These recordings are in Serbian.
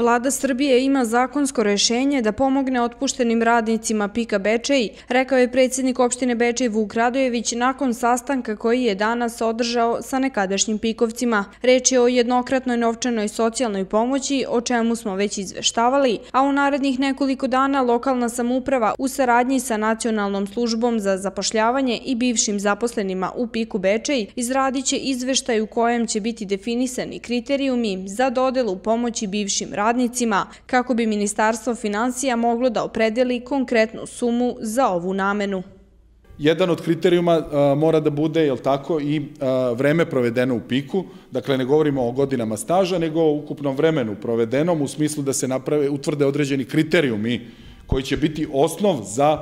Vlada Srbije ima zakonsko rešenje da pomogne otpuštenim radnicima PIK-a Bečej, rekao je predsjednik opštine Bečej Vuk Radojević nakon sastanka koji je danas održao sa nekadašnjim pikovcima. Reč je o jednokratnoj novčanoj socijalnoj pomoći, o čemu smo već izveštavali, a u narednih nekoliko dana lokalna samouprava u saradnji sa Nacionalnom službom za zapošljavanje i bivšim zaposlenima u PIK-u Bečej izradit će izveštaj u kojem će biti definisani kriterijumi za dodelu pomoći bivšim radnicima, kako bi Ministarstvo finansija moglo da opredeli konkretnu sumu za ovu namenu. Jedan od kriterijuma mora da bude, jel tako, i vreme provedeno u PIK-u, dakle ne govorimo o godinama staža, nego o ukupnom vremenu provedenom u smislu da se utvrde određeni kriterijumi koji će biti osnov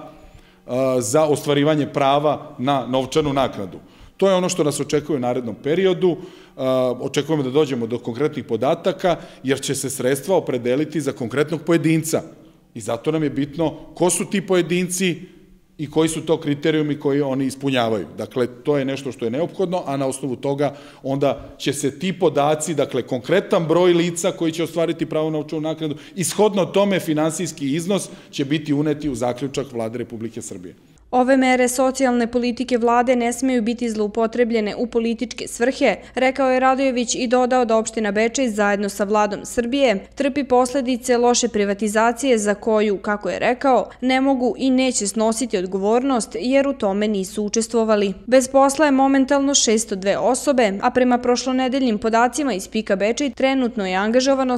za ostvarivanje prava na novčanu naknadu. To je ono što nas očekuje u narednom periodu. Očekujemo da dođemo do konkretnih podataka, jer će se sredstva opredeliti za konkretnog pojedinca. I zato nam je bitno ko su ti pojedinci i koji su to kriterijumi koji oni ispunjavaju. Dakle, to je nešto što je neophodno, a na osnovu toga onda će se ti podaci, dakle, konkretan broj lica koji će ostvariti pravo na novčanu naknadu, ishodno tome finansijski iznos će biti uneti u zaključak Vlade Republike Srbije. Ove mere socijalne politike vlade ne smeju biti zloupotrebljene u političke svrhe, rekao je Radojević i dodao da opština Bečej zajedno sa Vladom Srbije trpi posledice loše privatizacije za koju, kako je rekao, ne mogu i neće snositi odgovornost jer u tome nisu učestvovali. Bez posla je momentalno 602 osobe, a prema prošlonedeljnim podacima iz PIK-a Bečej trenutno je angažovano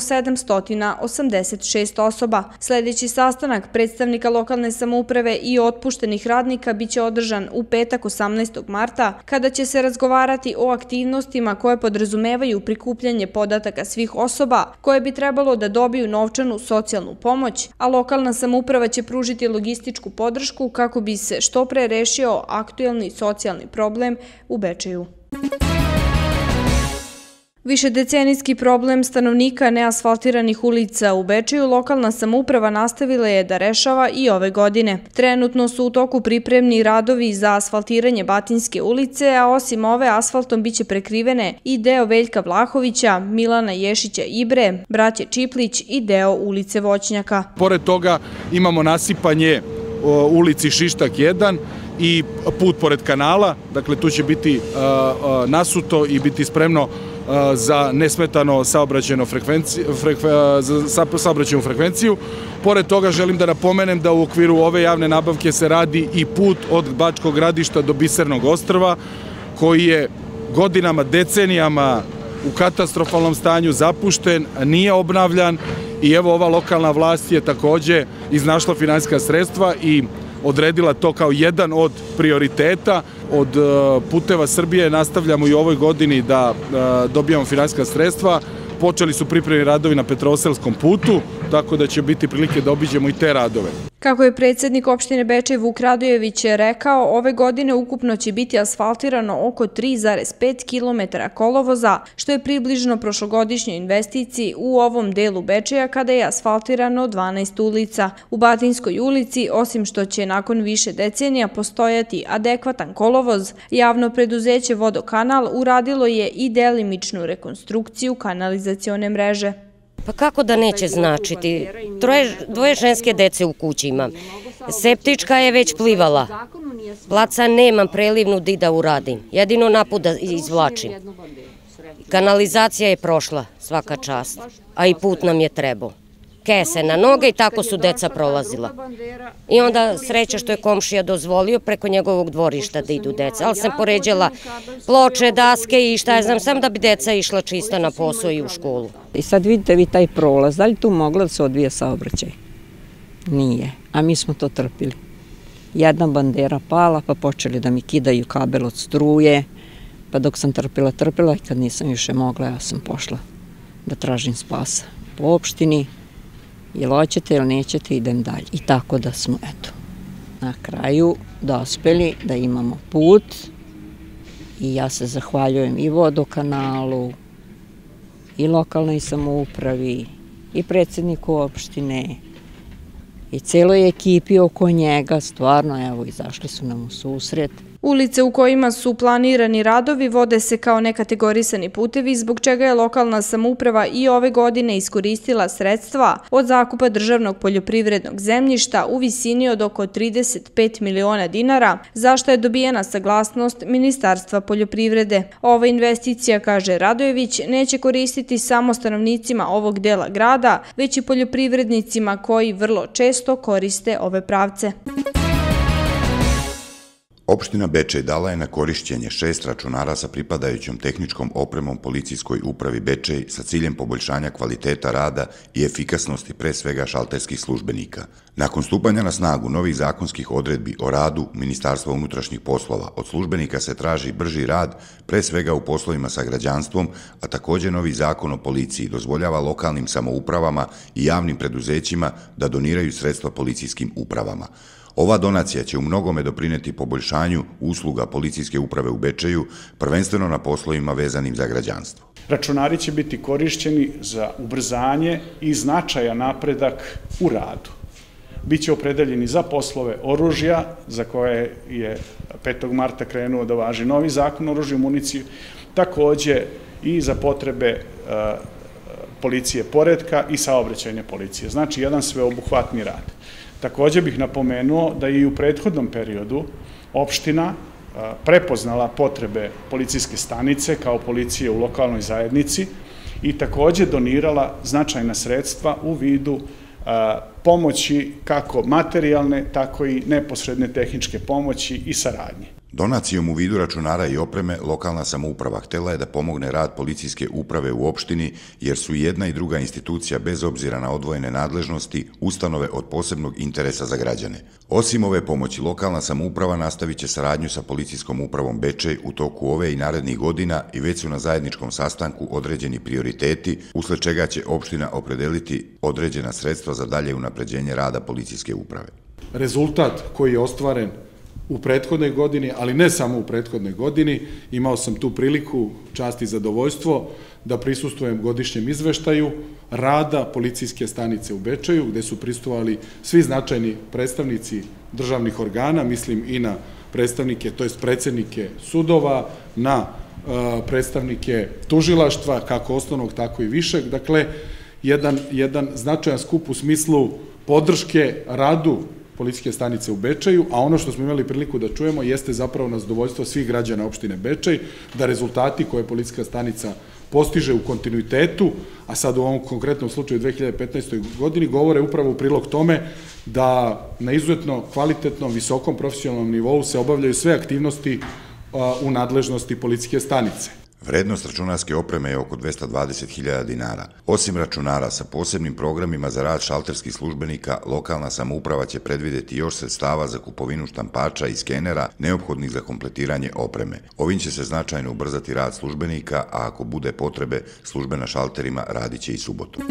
786 osoba. Sledeći sastanak predstavnika lokalne samouprave i otpuštenih radnika biće održan u petak 18. marta, kada će se razgovarati o aktivnostima koje podrazumevaju prikupljanje podataka svih osoba koje bi trebalo da dobiju novčanu socijalnu pomoć, a lokalna samouprava će pružiti logističku podršku kako bi se što pre rešio aktuelni socijalni problem u Bečeju. Višedecenijski problem stanovnika neasfaltiranih ulica u Bečeju lokalna samouprava nastavila je da rešava i ove godine. Trenutno su u toku pripremni radovi za asfaltiranje Batinjske ulice, a osim ove asfaltom biće prekrivene i deo Veljka Vlahovića, Milana Ješića Ibre, braće Čiplić i deo ulice Voćnjaka. Pored toga imamo nasipanje ulici Šištak 1 i put pored kanala, dakle tu će biti nasuto i biti spremno za nesmetano saobraćajnu frekvenciju. Pored toga želim da napomenem da u okviru ove javne nabavke se radi i put od Bačkog Gradišta do Bisernog ostrva, koji je godinama, decenijama u katastrofalnom stanju, zapušten, nije obnavljan i evo ova lokalna vlast je takođe iznašla finansijska sredstva i odredila to kao jedan od prioriteta. Od Puteva Srbije nastavljamo i u ovoj godini da dobijamo finansijska sredstva. Počeli su pripremni radovi na Petrovoselskom putu, tako da će biti prilike da obiđemo i te radove. Kako je predsjednik opštine Bečej Vuk Radojević rekao, ove godine ukupno će biti asfaltirano oko 3,5 km kolovoza, što je približno prošlogodišnjoj investiciji u ovom delu Bečeja kada je asfaltirano 12 ulica. U Batinjskoj ulici, osim što će nakon više decenija postojati adekvatan kolovoz, javno preduzeće Vodokanal uradilo je i delimičnu rekonstrukciju kanalizacione mreže. Pa kako da neće značiti? Dvoje ženske dece u kući imam. Septička je već plivala. Placa nemam prelivnu di da uradim. Jedino naput da izvlačim. Kanalizacija je prošla, svaka čast. A i put nam je trebao. Kese na noge i tako su deca prolazila. I onda sreća što je komšija dozvolio preko njegovog dvorišta da idu deca. Ali sam poređala ploče, daske i šta je znam, sam da bi deca išla čista na posao i u školu. I sad vidite vi taj prolaz, da li tu mogla da se odvija saobraćaj? Nije, a mi smo to trpili. Jedna bandera pala, pa počeli da mi kidaju kabel od struje, pa dok sam trpila i kad nisam više mogla, ja sam pošla da tražim spasa po opštini. Jel hoćete ili nećete, idem dalje. I tako da smo, eto, na kraju dospeli da imamo put i ja se zahvaljujem i Vodokanalu, i lokalnoj samoupravi, i predsjedniku opštine, i celoj ekipi oko njega. Stvarno, evo, izašli su nam u susret. Ulice u kojima su planirani radovi vode se kao nekategorisani putevi, zbog čega je lokalna samouprava i ove godine iskoristila sredstva od zakupa državnog poljoprivrednog zemljišta u visini od oko 35 miliona dinara, za što je dobijena saglasnost Ministarstva poljoprivrede. Ova investicija, kaže Radojević, neće koristiti samo stanovnicima ovog dela grada, već i poljoprivrednicima koji vrlo često koriste ove pravce. Opština Bečej dala je na korišćenje 6 računara sa pripadajućom tehničkom opremom Policijskoj upravi Bečej sa ciljem poboljšanja kvaliteta rada i efikasnosti pre svega šalterskih službenika. Nakon stupanja na snagu novih zakonskih odredbi o radu Ministarstva unutrašnjih poslova, od službenika se traži brži rad, pre svega u poslovima sa građanstvom, a također novi zakon o policiji dozvoljava lokalnim samoupravama i javnim preduzećima da doniraju sredstva policijskim upravama. Ova donacija će u mnogome doprineti poboljšanju usluga Policijske uprave u Bečeju, prvenstveno na poslovima vezanim za građanstvo. Računari će biti korišćeni za ubrzanje i značajan napredak u radu. Biće opredeljeni za poslove oružja, za koje je 5. marta krenuo da važi novi zakon o oružju i municiji, takođe i za potrebe policije poretka i saobraćajne policije. Znači, jedan sveobuhvatni rad. Također bih napomenuo da je i u prethodnom periodu opština prepoznala potrebe policijske stanice kao policije u lokalnoj zajednici i također donirala značajna sredstva u vidu pomoći kako materijalne, tako i neposredne tehničke pomoći i saradnje. Donacijom u vidu računara i opreme lokalna samouprava htela je da pomogne rad policijske uprave u opštini, jer su jedna i druga institucija bez obzira na odvojene nadležnosti ustanove od posebnog interesa za građane. Osim ove pomoći, lokalna samouprava nastavit će saradnju sa Policijskom upravom Bečej u toku ove i narednih godina i već su na zajedničkom sastanku određeni prioriteti, usled čega će opština opredeliti određena sredstva za dalje unapređenje rada policijske uprave. Rezultat koji je ostvaren u prethodnoj godini, ali ne samo u prethodnoj godini, imao sam tu priliku, čast i zadovoljstvo, da prisustvujem godišnjem izveštaju rada policijske stanice u Bečeju, gde su prisustvovali svi značajni predstavnici državnih organa, mislim i na predstavnike, to jest predsednike sudova, na predstavnike tužilaštva, kako osnovnog, tako i višeg. Dakle, jedan značajan skup u smislu podrške radu policijske stanice u Bečeju, a ono što smo imali priliku da čujemo jeste zapravo na zadovoljstvo svih građana opštine Bečej, da rezultati koje policijska stanica postiže u kontinuitetu, a sad u ovom konkretnom slučaju 2015. godini, govore upravo u prilog tome da na izuzetno kvalitetnom, visokom profesionalnom nivou se obavljaju sve aktivnosti u nadležnosti policijske stanice. Vrednost računarske opreme je oko 220.000 dinara. Osim računara sa posebnim programima za rad šalterskih službenika, lokalna samouprava će predvideti još sredstava za kupovinu štampača i skenera neophodnih za kompletiranje opreme. Ovim će se značajno ubrzati rad službenika, a ako bude potrebe, službe na šalterima radit će i subotom.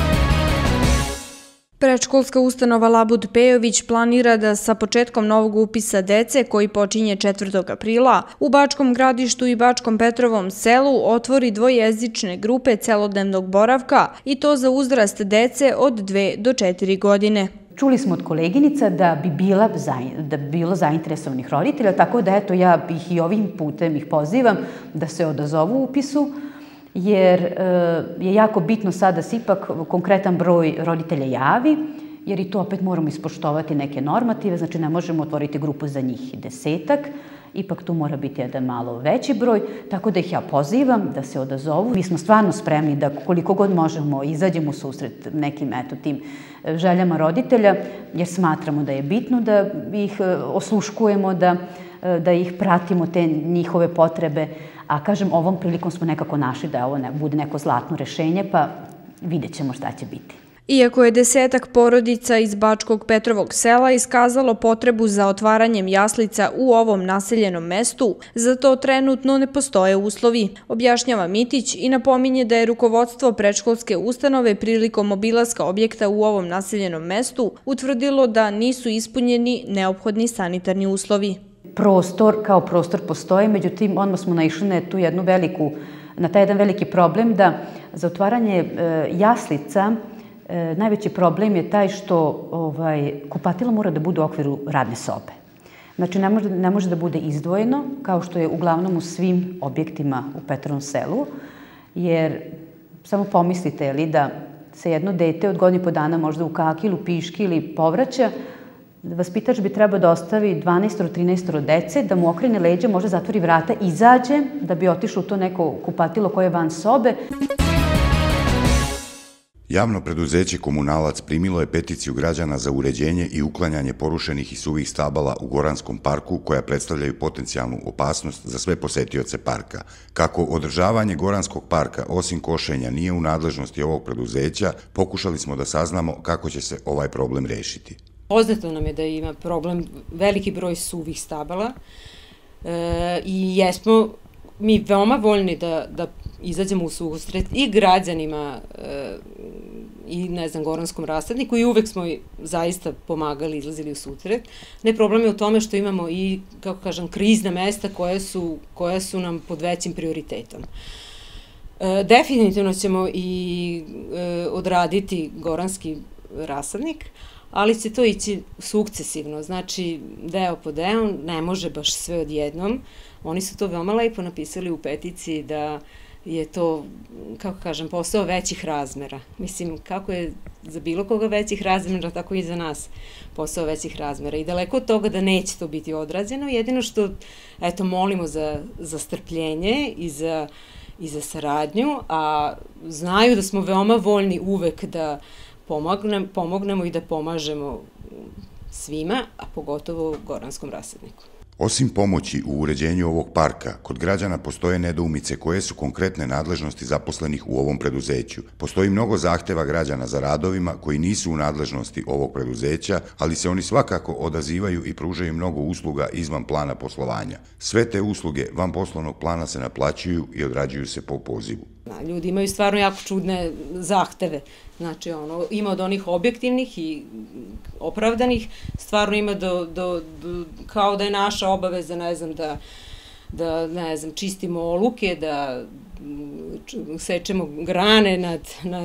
Predškolska ustanova Labud Pejović planira da sa početkom novog upisa dece, koji počinje 4. aprila, u Bačkom Gradištu i Bačkom Petrovom selu otvori dvojezične grupe celodnevnog boravka, i to za uzrast dece od 2 do 4 godine. Čuli smo od koleginica da bi bilo zainteresovanih roditelja, tako da eto ja bih i ovim putem ih pozivam da se odazovu upisu, jer je jako bitno sada da se ipak konkretan broj roditelja javi, jer i to opet moramo ispoštovati neke normative, znači ne možemo otvoriti grupu za njih 10-ak, ipak tu mora biti jedan malo veći broj, tako da ih ja pozivam da se odazovu. Mi smo stvarno spremni da koliko god možemo izađemo u susret nekim tim željama roditelja, jer smatramo da je bitno da ih osluškujemo, da ih pratimo, te njihove potrebe. A kažem, ovom prilikom smo nekako našli da ovo bude neko zlatno rešenje, pa vidjet ćemo šta će biti. Iako je 10-ak porodica iz Bačkog Petrovog sela iskazalo potrebu za otvaranjem jaslica u ovom naseljenom mestu, za to trenutno ne postoje uslovi, objašnjava Mitić i napominje da je rukovodstvo predškolske ustanove prilikom obilaska objekta u ovom naseljenom mestu utvrdilo da nisu ispunjeni neophodni sanitarni uslovi. Prostor kao prostor postoji, međutim odmah smo naišli na taj jedan veliki problem da za otvaranje jaslica najveći problem je taj što kupatila mora da bude u okviru radne sobe. Znači, ne može da bude izdvojeno, kao što je uglavnom u svim objektima u Petrovom selu, jer samo pomislite li da se jedno dete od godinu i po dana možda u kakilu, piški ili povraća, vaspitač bi trebao da ostavi 12-13 dece, da mu okrene leđa, možda zatvori vrata, izađe, da bi otišlo u to neko kupatilo koje je van sobe. Javno preduzeće Komunalac primilo je peticiju građana za uređenje i uklanjanje porušenih i suvih stabala u Goranskom parku koja predstavljaju potencijalnu opasnost za sve posetioce parka. Kako održavanje Goranskog parka, osim košenja, nije u nadležnosti ovog preduzeća, pokušali smo da saznamo kako će se ovaj problem rešiti. Poznato nam je da ima problem veliki broj suvih stabala i jesmo mi veoma voljni da izađemo u susret i građanima i, ne znam, Goranskom rasadniku i uvek smo zaista pomagali, izlazili u susret. Ne, problem je u tome što imamo i, kako kažem, krizna mesta koja su nam pod većim prioritetom. Definitivno ćemo i odraditi Goranski rasadnik, ali će to ići sukcesivno, znači deo po deo, ne može baš sve odjednom. Oni su to veoma lepo napisali u peticiji da je to, kako kažem, posao većih razmera. Mislim, kako je za bilo koga većih razmera, tako i za nas posao većih razmera. I daleko od toga da neće to biti odrađeno, jedino što, eto, molimo za strpljenje i za saradnju, a znaju da smo veoma voljni uvek da pomognemo i da pomažemo svima, a pogotovo Goranskom rasadniku. Osim pomoći u uređenju ovog parka, kod građana postoje nedoumice koje su konkretne nadležnosti zaposlenih u ovom preduzeću. Postoji mnogo zahteva građana za radovima koji nisu u nadležnosti ovog preduzeća, ali se oni svakako odazivaju i pružaju mnogo usluga izvan plana poslovanja. Sve te usluge van poslovnog plana se naplaćuju i odrađuju se po pozivu. Ljudi imaju stvarno jako čudne zahteve. Znači, ima od onih objektivnih i opravdanih, stvarno ima kao da je naša obaveza, ne znam, da ne znam, čistimo oluke, da sečemo grane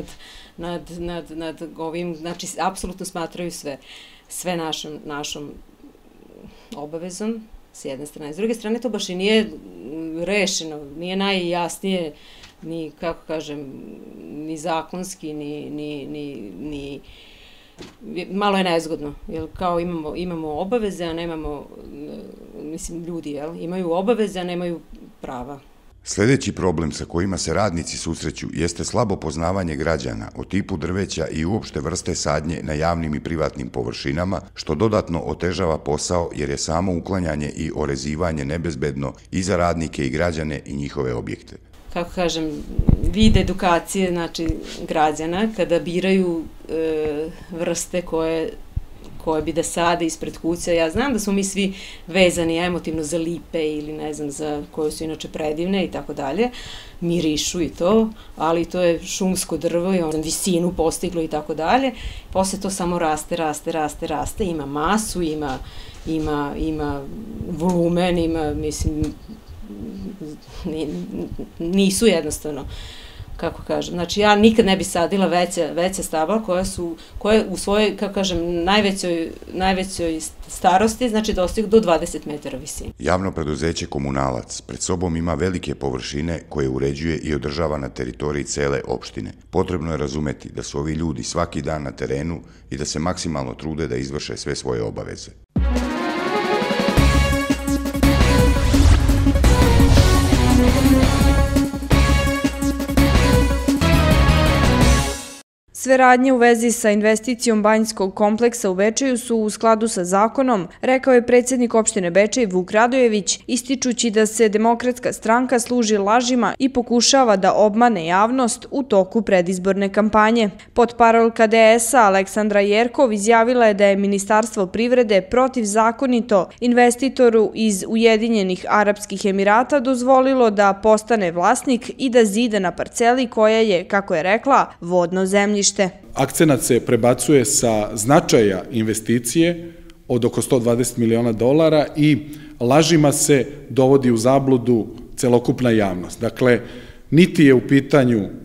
nad ovim, znači, apsolutno smatraju sve našom obavezom, s jedne strane. S druge strane, to baš i nije rešeno, nije najjasnije, ni, kako kažem, ni zakonski, ni malo je nezgodno, jer kao imamo obaveze, a nemamo, mislim, ljudi, imaju obaveze, a nemaju prava. Sljedeći problem sa kojima se radnici susreću jeste slabo poznavanje građana o tipu drveća i uopšte vrste sadnje na javnim i privatnim površinama, što dodatno otežava posao jer je samo uklanjanje i orezivanje nebezbedno i za radnike i građane i njihove objekte. Kako kažem, vid edukacije, znači, građana kada biraju vrste koje bi da sade ispred kuća. Ja znam da smo mi svi vezani emotivno za lipe ili ne znam, za koje su inače predivne i tako dalje, mirišu i to, ali to je šumsko drvo i on visinu postiglo i tako dalje. Posle to samo raste, ima masu, ima volumen, ima, mislim, nisu jednostavno, kako kažem, znači ja nikad ne bi sadila veća stabla koje u svojoj, kako kažem, najvećoj starosti, znači dostignu do 20 metara visine. Javno preduzeće Komunalac pred sobom ima velike površine koje uređuje i održava na teritoriji cele opštine. Potrebno je razumeti da su ovi ljudi svaki dan na terenu i da se maksimalno trude da izvrše sve svoje obaveze. Sve radnje u vezi sa investicijom banjskog kompleksa u Bečeju su u skladu sa zakonom, rekao je predsjednik opštine Bečej Vuk Radojević, ističući da se Demokratska stranka služi lažima i pokušava da obmane javnost u toku predizborne kampanje. Potparolka DS-a Aleksandra Jerkov izjavila je da je Ministarstvo privrede protivzakonito investitoru iz Ujedinjenih Arapskih Emirata dozvolilo da postane vlasnik i da zida na parceli koja je, kako je rekla, vodno zemljište. Akcenat se prebacuje sa značaja investicije od oko $120 miliona i lažima se dovodi u zabludu celokupna javnost. Dakle, niti je u pitanju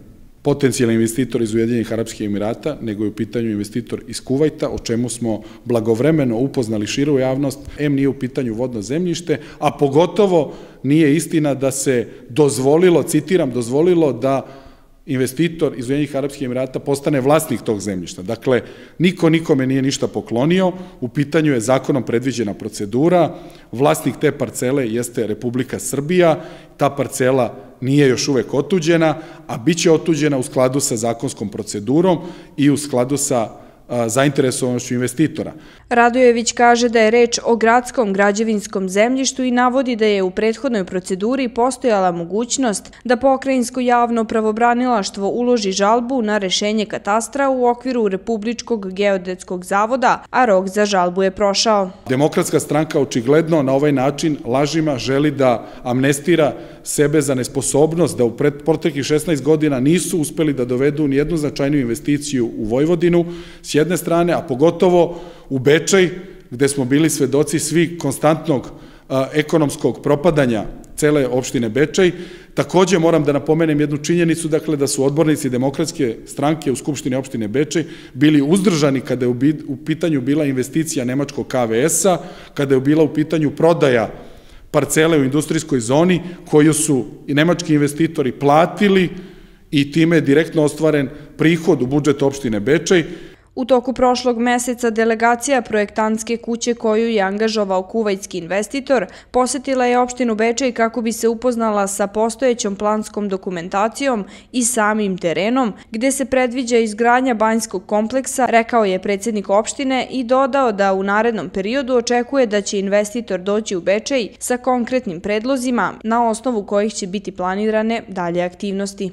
potencijalni investitor iz Ujedinjenih Arapskih Emirata, nego je u pitanju investitor iz Kuvajta, o čemu smo blagovremeno upoznali širu javnost. Nije u pitanju vodno zemljište, a pogotovo nije istina da se dozvolilo, citiram, dozvolilo da investitor iz Ujedinjenih Arapskih Emirata postane vlasnik tog zemljišta. Dakle, niko nikome nije ništa poklonio, u pitanju je zakonom predviđena procedura, vlasnik te parcele jeste Republika Srbija, ta parcela nije još uvek otuđena, a bit će otuđena u skladu sa zakonskom procedurom i u skladu sa zainteresovanošću investitora. Radojević kaže da je reč o gradskom građevinskom zemljištu i navodi da je u prethodnoj proceduri postojala mogućnost da pokrajinsko javno pravobranilaštvo uloži žalbu na rešenje katastra u okviru Republičkog geodetskog zavoda, a rok za žalbu je prošao. Demokratska stranka očigledno na ovaj način lažima želi da amnestira sebe za nesposobnost da u proteklih 16 godina nisu uspeli da dovedu nijednu značajniju investiciju u Vojvodinu, s jedne strane, a pogotovo u Bečej, gde smo bili svedoci svi konstantnog ekonomskog propadanja cele opštine Bečej. Takođe moram da napomenem jednu činjenicu, dakle da su odbornici Demokratske stranke u Skupštini opštine Bečej bili uzdržani kada je u pitanju bila investicija nemačkog KVS-a, kada je bila u pitanju prodaja parcele u industrijskoj zoni koju su i nemački investitori platili i time je direktno ostvaren prihod u budžet opštine Bečej. U toku prošlog meseca delegacija projektantske kuće koju je angažovao kuvajtski investitor posetila je opštinu Bečej kako bi se upoznala sa postojećom planskom dokumentacijom i samim terenom, gde se predviđa izgradnja banjskog kompleksa, rekao je predsjednik opštine i dodao da u narednom periodu očekuje da će investitor doći u Bečej sa konkretnim predlozima na osnovu kojih će biti planirane dalje aktivnosti.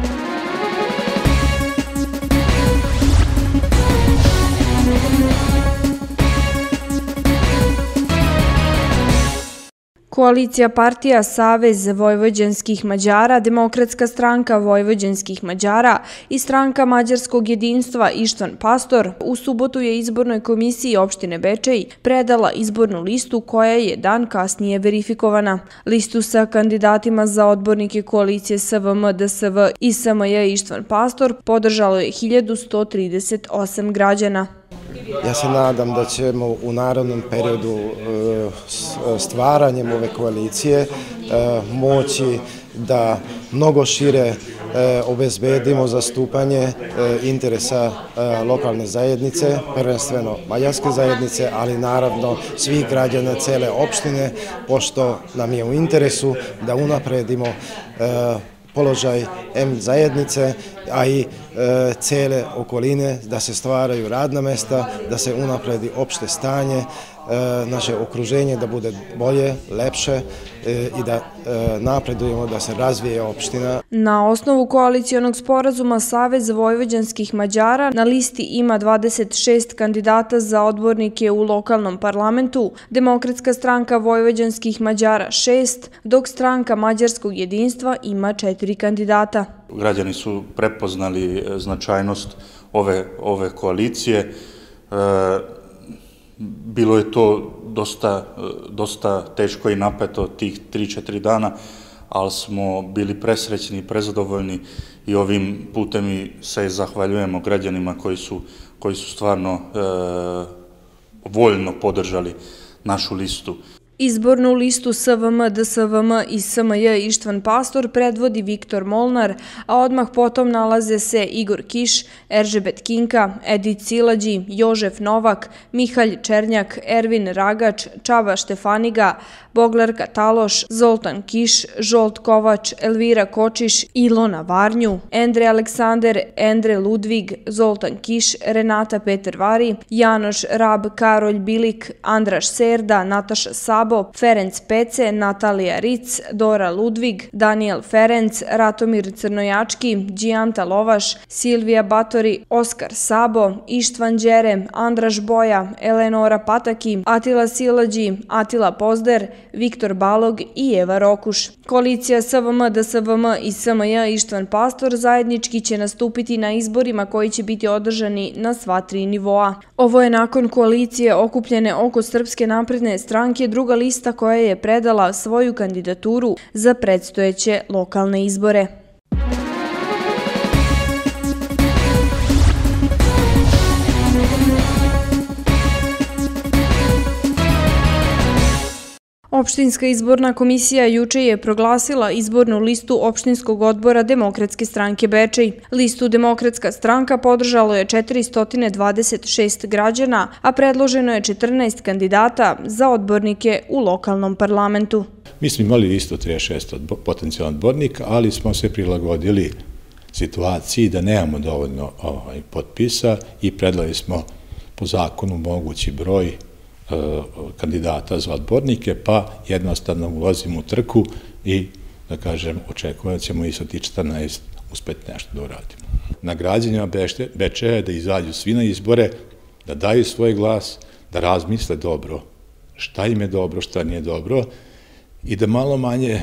Koalicija partija Savez vojvođanskih Mađara, Demokratska stranka vojvođanskih Mađara i stranka Mađarskog jedinstva Ištvan Pastor u subotu je izbornoj komisiji opštine Bečej predala izbornu listu koja je dan kasnije verifikovana. Listu sa kandidatima za odbornike koalicije SVM, DSV i SMJ Ištvan Pastor podržalo je 1138 građana. Ja se nadam da ćemo u narednom periodu stvaranjem ove koalicije moći da mnogo šire obezbedimo zastupanje interesa lokalne zajednice, prvenstveno mađarske zajednice, ali naravno svih građana cele opštine, pošto nam je u interesu da unapredimo položaj zajednice, a i cele okoline, da se stvaraju radna mesta, da se unapredi opšte stanje, naše okruženje da bude bolje, lepše i da napredujemo, da se razvije opština. Na osnovu koalicijonog sporazuma Savez vojvođanskih Mađara na listi ima 26 kandidata za odbornike u lokalnom parlamentu, Demokratska stranka vojvođanskih Mađara 6, dok stranka Mađarskog jedinstva ima 4 kandidata. Građani su prepoznali značajnost ove koalicije. Bilo je to dosta teško i napeto tih 3-4 dana, ali smo bili presrećni i prezadovoljni i ovim putem se zahvaljujemo građanima koji su stvarno voljno podržali našu listu. Izbornu listu SVM, DSVM i SMJ Ištvan Pastor predvodi Viktor Molnar, a odmah potom nalaze se Igor Kiš, Eržebet Kinka, Edith Silađi, Jožef Novak, Mihalj Černjak, Ervin Ragač, Čaba Štefaniga, Boglarka Taloš, Zoltan Kiš, Žolt Kovač, Elvira Kočiš, Ilona Varnju, Endre Aleksander, Endre Ludvig, Zoltan Kiš, Renata Petervari, Janoš Rab, Karolj Bilik, Andraš Serda, Nataša Sabo, Ferenc Pece, Natalija Ric, Dora Ludvig, Daniel Ferenc, Ratomir Crnojački, Đijanta Lovaš, Silvija Batori, Oskar Sabo, Ištvan Đere, Andraš Boja, Eleonora Pataki, Atila Silađi, Atila Pozder, Viktor Balog i Eva Rokuš. Koalicija SVM, DSVM i SMJ Ištvan Pastor zajednički će nastupiti na izborima koji će biti održani na sva 3 nivoa. Ovo je nakon koalicije okupljene oko Srpske napredne stranke druga lista koja je predala svoju kandidaturu za predstojeće lokalne izbore. Opštinska izborna komisija juče je proglasila izbornu listu Opštinskog odbora Demokratske stranke Bečej. Listu Demokratska stranka podržalo je 426 građana, a predloženo je 14 kandidata za odbornike u lokalnom parlamentu. Mi smo imali listu 36 potencijalnih odbornika, ali smo se prilagodili situaciji da nemamo dovoljno potpisa i predali smo po zakonu mogući broj kandidata za odbornike, pa jednostavno ulazimo u trku i, da kažem, očekujemo da ćemo i sa ti 14 uspeti nešto da uradimo. Na građanima Bečeja je da izađu svi na izbore, da daju svoj glas, da razmisle dobro šta im je dobro, šta nije dobro i da malo manje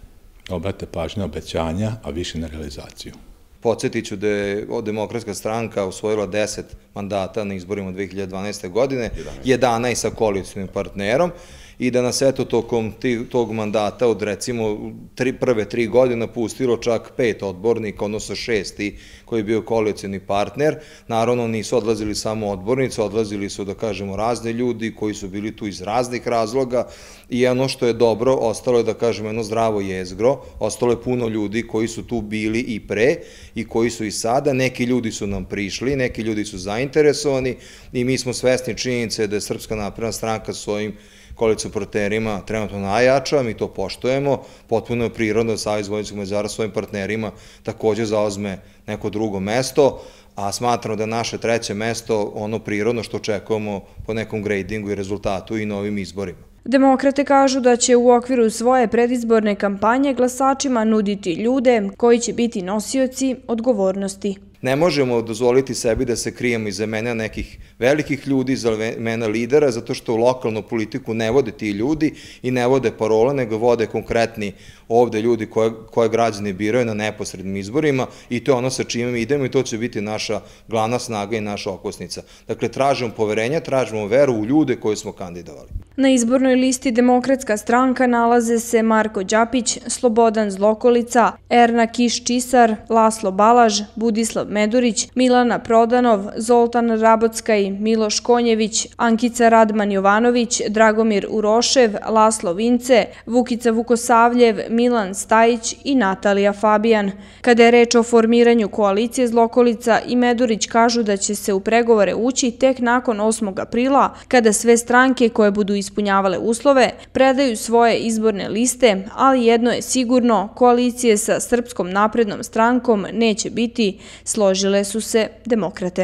obrate pažnju na obećanja, a više na realizaciju. Podsjetit ću da je Demokratska stranka osvojila 10 mandata na izborima 2012. godine, 11 sa koalicijnim partnerom i da nas eto tokom tog mandata od recimo prve 3 godine pustilo čak 5 odbornika, odnosno 6 koji je bio koalicijni partner. Naravno nisu odlazili samo odbornici, odlazili su, da kažemo, razni ljudi koji su bili tu iz raznih razloga i ono što je dobro, ostalo je, da kažemo, jedno zdravo jezgro, ostalo je puno ljudi koji su tu bili i pre i koji su i sada, neki ljudi su nam prišli, neki ljudi su zainteresovani i mi smo svesni činjenice da je Srpska napredna stranka svojim koalicijnim partnerima trenutno najjača, mi to poštujemo, potpuno je prirodno da Savez vojvođanskih Mađara svojim partnerima takođe zauzme neko drugo mesto, a smatramo da je naše 3. mesto ono prirodno što očekujemo po nekom gradingu i rezultatu i novim izborima. Demokrate kažu da će u okviru svoje predizborne kampanje glasačima nuditi ljude koji će biti nosioci odgovornosti. Ne možemo dozvoliti sebi da se krijemo iza imena nekih velikih ljudi, iza imena lidera, zato što u lokalnu politiku ne vode ti ljudi i ne vode parole, nego vode konkretni ovde ljudi koje građani biraju na neposrednim izborima i to je ono sa čime mi idemo i to će biti naša glavna snaga i naša okosnica. Dakle, tražimo poverenje, tražimo veru u ljude koje smo kandidovali. Na izbornoj listi Demokratska stranka nalaze se Marko Đapić, Slobodan Zlokolica, Erna Kiš-Čisar, Laslo Balaž, Budislav Medurić, Milana Prodanov, Zoltan Rabockaj, Miloš Konjević, Ankica Radman-Jovanović, Dragomir Urošev, Laslo Vince, Vukica Vukosavljev, Milan Stajić i Natalija Fabijan. Kada je reč o formiranju koalicije, Zlokolica i Medurić kažu da će se u pregovore ući tek nakon 8. aprila, kada sve stranke koje budu ispunjavale uslove predaju svoje izborne liste, ali jedno je sigurno, koalicije sa Srpskom naprednom strankom neće biti, složile su se demokrate.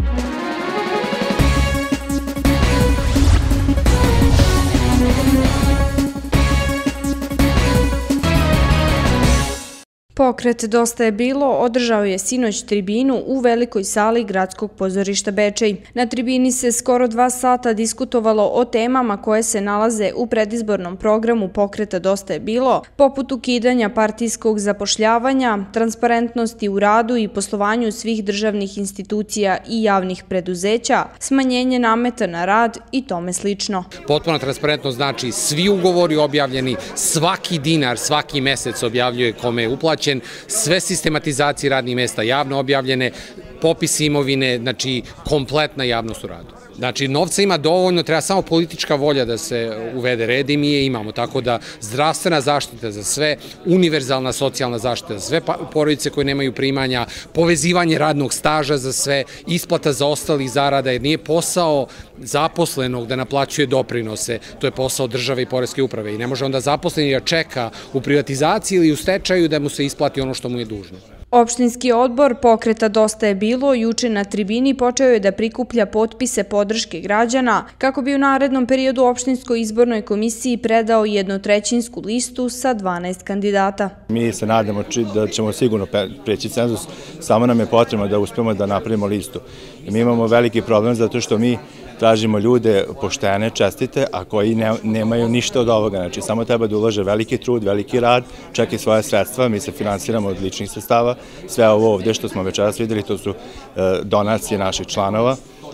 Pokret Dosta je bilo održao je sinoć tribinu u velikoj sali Gradskog pozorišta Bečej. Na tribini se skoro 2 sata diskutovalo o temama koje se nalaze u predizbornom programu Pokreta Dosta je bilo, poput ukidanja partijskog zapošljavanja, transparentnosti u radu i poslovanju svih državnih institucija i javnih preduzeća, smanjenje nameta na rad i tome slično. Potpuna transparentnost znači svi ugovori objavljeni, svaki dinar, svaki mesec objavljuje kome je uplaćen, sve sistematizacije radnih mesta javno objavljene, popis imovine, znači kompletna javnost u radu. Znači, novca ima dovoljno, treba samo politička volja da se uvede red i mi je imamo, tako da zdravstvena zaštita za sve, univerzalna socijalna zaštita za sve porodice koje nemaju primanja, povezivanje radnog staža za sve, isplata za ostalih zarada, jer nije posao zaposlenog da naplaćuje doprinose, to je posao države i poreske uprave i ne može onda zaposleni da čeka u privatizaciji ili u stečaju da mu se isplati ono što mu je dužno. Opštinski odbor Pokreta Dosta je bilo juče na tribini počeo je da prikuplja potpise podrške građana kako bi u narednom periodu opštinskoj izbornoj komisiji predao 1/3 listu sa 12 kandidata. Mi se nadamo da ćemo sigurno preći cenzus, samo nam je potrebno da uspemo da napravimo listu. Mi imamo veliki problem zato što mi tražimo ljude poštene, čestite, a koji nemaju ništa od ovoga. Znači, samo treba da ulože veliki trud, veliki rad, čak i svoje sredstva. Mi se finansiramo od ličnih sredstava. Sve ovo ovde što smo večeras videli, to su donacije naših članova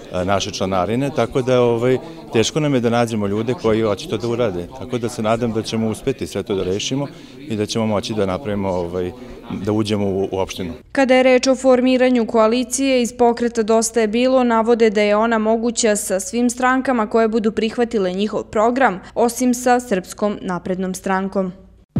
naše članarine, tako da teško nam je da nađemo ljude koji hoće to da urade. Tako da se nadam da ćemo uspeti sve to da rešimo i da ćemo moći da napravimo, da uđemo u opštinu. Kada je reč o formiranju koalicije, iz pokreta Dosta je bilo navode da je ona moguća sa svim strankama koje budu prihvatile njihov program, osim sa Srpskom naprednom strankom.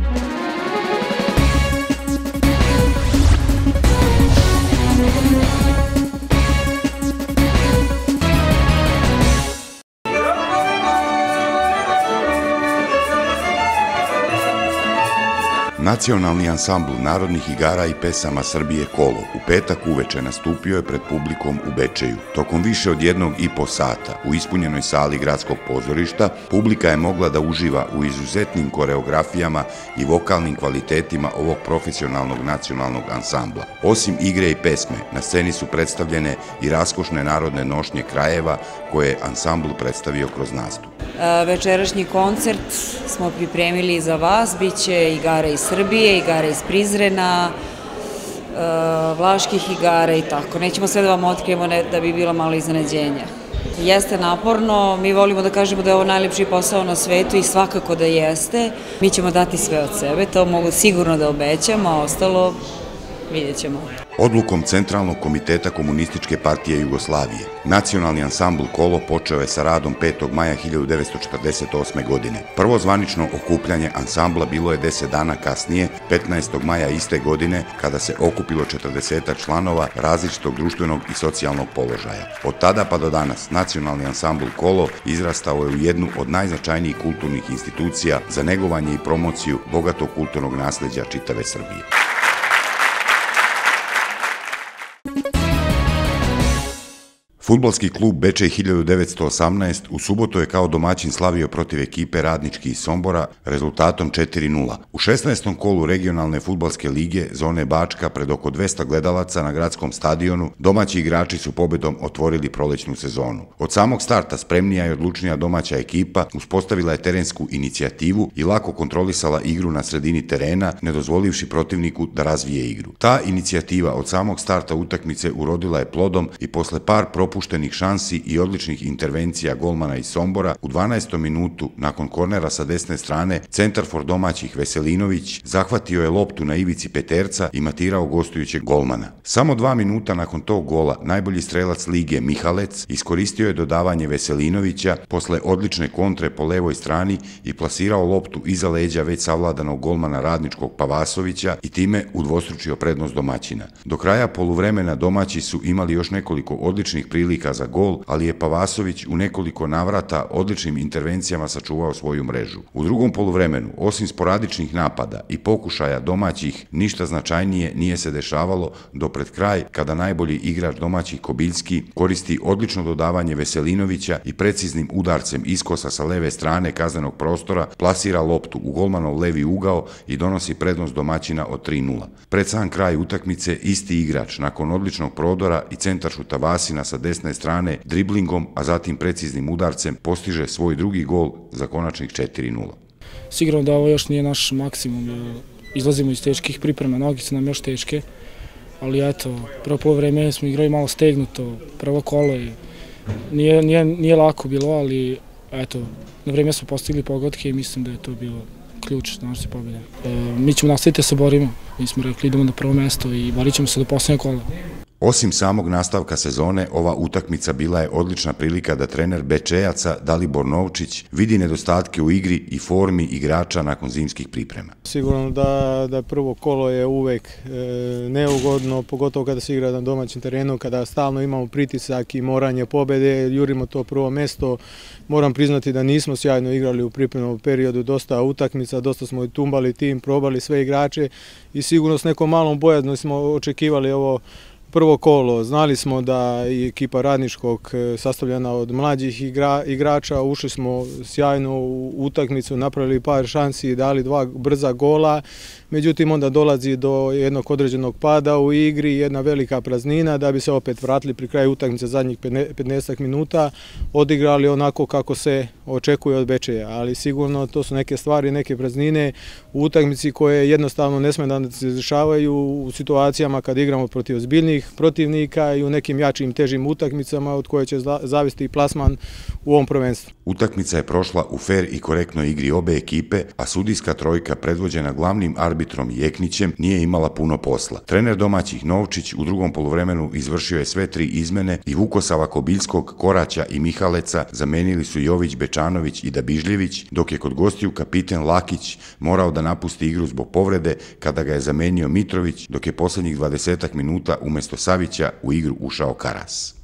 Nacionalni ansambl narodnih igara i pesama Srbije Kolo u petak uveče nastupio je pred publikom u Bečeju. Tokom više od 1,5 sata u ispunjenoj sali gradskog pozorišta publika je mogla da uživa u izuzetnim koreografijama i vokalnim kvalitetima ovog profesionalnog nacionalnog ansambla. Osim igre i pesme, na sceni su predstavljene i raskošne narodne nošnje krajeva koje je ansambl predstavio kroz nastup. Večerašnji koncert smo pripremili za vas, bit će igara iz Srbije, igara iz Prizrena, vlaških igara i tako. Nećemo sve da vam otkrijemo da bi bilo malo iznenađenja. Jeste naporno, mi volimo da kažemo da je ovo najlepši posao na svetu i svakako da jeste. Mi ćemo dati sve od sebe, to mogu sigurno da obećam, a ostalo vidjet ćemo. Odlukom Centralnog komiteta Komunističke partije Jugoslavije, nacionalni ansambl Kolo počeo je sa radom 5. maja 1948. godine. Prvo zvanično okupljanje ansambla bilo je 10 dana kasnije, 15. maja iste godine, kada se okupilo 40 članova različitog društvenog i socijalnog položaja. Od tada pa do danas, nacionalni ansambl Kolo izrastao je u jednu od najznačajnijih kulturnih institucija za negovanje i promociju bogatog kulturnog nasleđa čitave Srbije. Fudbalski klub Bečej 1918 u subotu je kao domaćin slavio protiv ekipe Radnički iz Sombora rezultatom 4:0. U 16. kolu regionalne fudbalske lige zone Bačka pred oko 200 gledalaca na gradskom stadionu domaći igrači su pobedom otvorili prolećnu sezonu. Od samog starta spremnija i odlučnija domaća ekipa uspostavila je terensku inicijativu i lako kontrolisala igru na sredini terena, ne dozvolivši protivniku da razvije igru. Ta inicijativa od samog starta utakmice urodila je plodom i posle par propuštenih šansi i odličnih intervencija golmana iz Sombora, u 12. minutu nakon kornera sa desne strane centarfor domaćih Veselinović zahvatio je loptu na ivici peterca i matirao gostujućeg golmana. Samo 2 minuta nakon tog gola najbolji strelac lige Mihalec iskoristio je dodavanje Veselinovića posle odlične kontre po levoj strani i plasirao loptu iza leđa već savladanog golmana Radničkog Pavasovića i time udvostručio prednost domaćina. Do kraja poluvremena domaći su imali još nekoliko odličnih prilika za gol, ali je Pavasović u nekoliko navrata odličnim intervencijama sačuvao svoju mrežu. U drugom poluvremenu, osim sporadičnih napada i pokušaja domaćih, ništa značajnije nije se dešavalo do pred kraj kada najbolji igrač domaćih Kobiljski koristi odlično dodavanje Veselinovića i preciznim udarcem iskosa sa leve strane kaznenog prostora plasira loptu u golmanov levi ugao i donosi prednost domaćina od 3:0. Pred sam kraj utakmice isti igrač nakon odličnog prodora i centaršuta Vasina sa desne strane driblingom, a zatim preciznim udarcem postiže svoj drugi gol za konačnih 4:0. Sigurno da ovo još nije naš maksimum. Izlazimo iz teških priprema, noge su nam još teške, ali eto, prvo poluvreme smo igrali malo stegnuto, prvo kolo i nije lako bilo, ali eto, na vreme smo postigli pogodke i mislim da je to bilo ključ da naše pobjede. Mi ćemo nastaviti da se borimo, mi smo rekli idemo na prvo mesto i borit ćemo se do poslednjeg kola. Osim samog nastavka sezone, ova utakmica bila je odlična prilika da trener Bečejaca Dalibor Novčić vidi nedostatke u igri i formi igrača nakon zimskih priprema. Sigurno da prvo kolo je uvek neugodno, pogotovo kada se igra na domaćem terenu, kada stalno imamo pritisak i moranje pobede, jurimo to prvo mesto. Moram priznati da nismo sjajno igrali u pripremnom periodu, dosta utakmica, dosta smo tumbali tim, probali sve igrače i sigurno s nekom malom bojaznom smo očekivali ovo prvo kolo. Znali smo da je ekipa Radničkog sastavljena od mlađih igrača, ušli smo sjajno u utakmicu, napravili par šansi i dali 2 brza gola. međutim onda dolazi do jednog određenog pada u igri, jedna velika praznina, da bi se opet vratili pri kraju utakmice zadnjih 15 minuta, odigrali onako kako se očekuje od Bečeja, ali sigurno to su neke stvari, neke praznine u utakmici koje jednostavno ne sme da se dešavaju u situacijama kad igramo protiv ozbiljnih protivnika i u nekim jačim, težim utakmicama od koje će zavisiti i plasman u ovom prvenstvu. Utakmica je prošla u fer i korektnoj igri obe ekipe, a sudijska trojka predvođena glavnim arbitrom Jeknićem nije imala puno posla. Trener domaćih Novčić u drugom poluvremenu izvršio je sve 3 izmene i Vukosava Kobiljskog, Koraća i Mihaleca zamenili su Jović, Bečanović i Dabižljević, dok je kod gostiju kapiten Lakić morao da napusti igru zbog povrede kada ga je zamenio Mitrović, dok je poslednjih 20 minuta umesto Savića u igru ušao Karas.